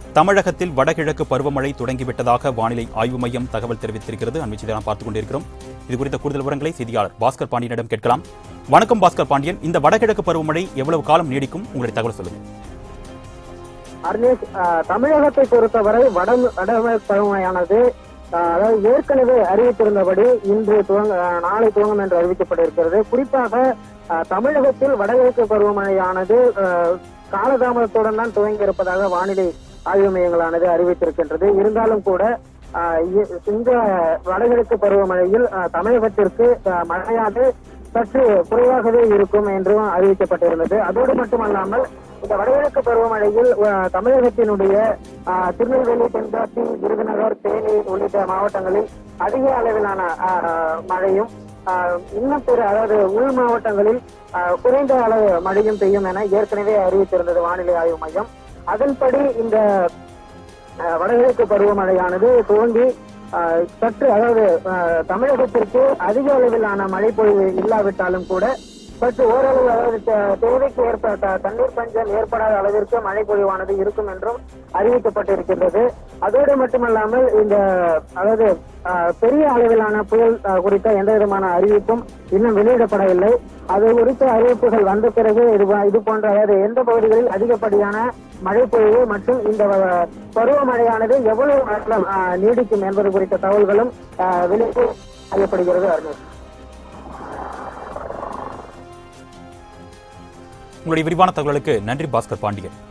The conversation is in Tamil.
தமிழகத்தில் வடகிழக்கு பருவமழை தொடங்கிவிட்டதாக வானிலை ஆய்வு மையம் தகவல் தெரிவித்திருக்கிறது. அண்மை செய்தி நாம் பார்த்துக் கொண்டிருக்கிறோம். இது குறித்த கூடுதல் விவரங்களை செய்தியாளர் பாஸ்கர் பாண்டியனிடம் கேட்கலாம். வணக்கம் பாஸ்கர் பாண்டியன், இந்த வடகிழக்கு பருவமழை எவ்வளவு காலம் நீடிக்கும், உங்களுடைய தகவல் சொல்லுங்கள். அர்னேஷ், தமிழகத்தை பொறுத்தவரை வடகிழக்கு பருவமழையானது அதாவது ஏற்கனவே அறிவித்திருந்தபடி இன்று நாளை துவங்கும் என்று அறிவிக்கப்பட்டிருக்கிறது. குறிப்பாக தமிழகத்தில் வடகிழக்கு பருவமழையானது காலதாமதத்துடன் தான் துவங்கி இருப்பதாக வானிலை ஆய்வு மையங்களானது அறிவித்திருக்கின்றது. இருந்தாலும் கூட இந்த வடகிழக்கு பருவமழையில் தமிழகத்திற்கு மழையானது சற்று குறைவாகவே இருக்கும் என்றும் அறிவிக்கப்பட்டிருந்தது. அதோடு மட்டுமல்லாமல் இந்த வடகிழக்கு பருவமழையில் தமிழகத்தினுடைய திருநெல்வேலி, தென்காசி, விருதுநகர், தேனி உள்ளிட்ட மாவட்டங்களில் அதிக அளவிலான மழையும் இன்னும் பிற அதாவது உள் மாவட்டங்களில் குறைந்த அளவு மழையும் பெய்யும் என ஏற்கனவே அறிவித்திருந்தது வானிலை ஆய்வு மையம். அதன்படி இந்த வடகிழக்கு பருவமழையானது துவங்கி சற்று அதாவது தமிழகத்திற்கு அதிக அளவிலான மழை பொழிவு இல்லாவிட்டாலும் கூட சற்று ஓரளவு அதாவது தேவைக்கு ஏற்பட்ட தண்ணீர் பஞ்சம் ஏற்படாத அளவிற்கு மழை பொழிவானது இருக்கும் என்றும் அறிவிக்கப்பட்டிருக்கின்றது. அதோடு மட்டுமல்லாமல் இந்த அதாவது பெரிய அளவிலான புயல் குறித்த எந்த விதமான அறிவிப்பும் இன்னும் வெளியிடப்படவில்லை. அது குறித்த அறிவிப்புகள் வந்த பிறகு இது போன்ற அதாவது எந்த பகுதிகளில் அதிகப்படியான மழை பொழிவு மற்றும் இந்த பருவமழையானது எவ்வளவு காலம் நீடிக்கும் என்பது குறித்த தகவல்களும் வெளியிட்டு செய்யப்படுகிறது. அருண், உங்களுடைய விரிவான தகவலுக்கு நன்றி பாஸ்கர் பாண்டியன்.